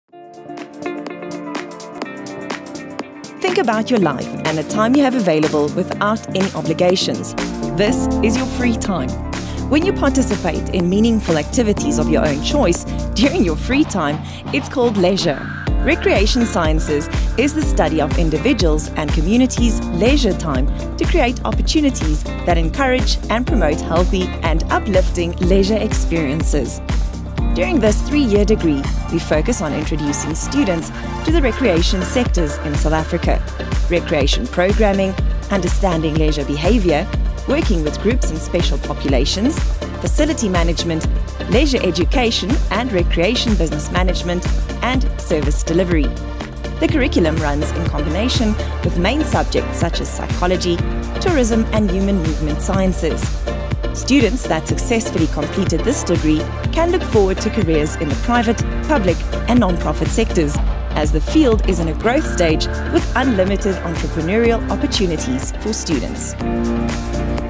Think about your life and the time you have available without any obligations. This is your free time. When you participate in meaningful activities of your own choice during your free time, it's called leisure. Recreation sciences is the study of individuals and communities' leisure time to create opportunities that encourage and promote healthy and uplifting leisure experiences. During this 3-year degree, we focus on introducing students to the recreation sectors in South Africa, recreation programming, understanding leisure behavior, working with groups and special populations, facility management, leisure education and recreation business management, and service delivery. The curriculum runs in combination with main subjects such as psychology, tourism and human movement sciences. Students that successfully completed this degree can look forward to careers in the private, public and non-profit sectors, as the field is in a growth stage with unlimited entrepreneurial opportunities for students.